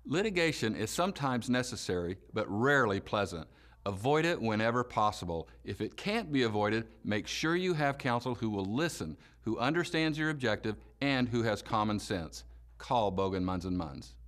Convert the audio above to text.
Litigation is sometimes necessary, but rarely pleasant. Avoid it whenever possible. If it can't be avoided, make sure you have counsel who will listen, who understands your objective, and who has common sense. Call Bogin, Munns Munns.